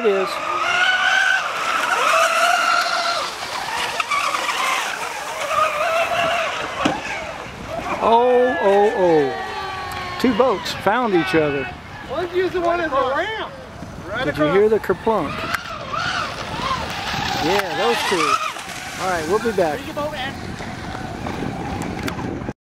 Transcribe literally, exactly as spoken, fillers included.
it is. Oh, oh, oh. Two boats found each other. Let's use the one as a ramp. Right Did you hear the kerplunk? Yeah, those two. All right, we'll be back.